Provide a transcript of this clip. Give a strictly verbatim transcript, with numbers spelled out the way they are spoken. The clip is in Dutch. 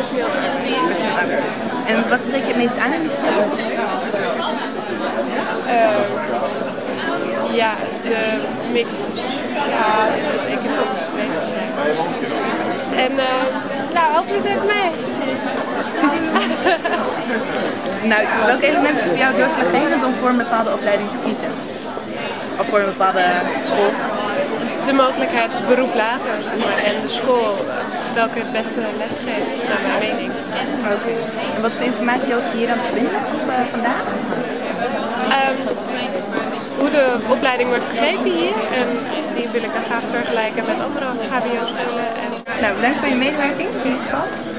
Professioneel arbeid. Professioneel arbeid. En wat spreek je het meest aan in die studie? Uh, ja, de mix tussen sociaal en het economische bezig zijn. En uh, nou, help me eens even mee. Nou, welk element is voor jou doorslaggevend om voor een bepaalde opleiding te kiezen? Of voor een bepaalde school? De mogelijkheid, het beroep later, zeg maar, en de school welke het beste les geeft, naar mijn mening. Oké. Okay. En wat voor informatie ook hier aan te vinden op uh, vandaag? Um, hoe de opleiding wordt gegeven hier, en die wil ik dan graag vergelijken met andere H B O-scholen. En... Nou, bedankt voor je medewerking in ieder geval.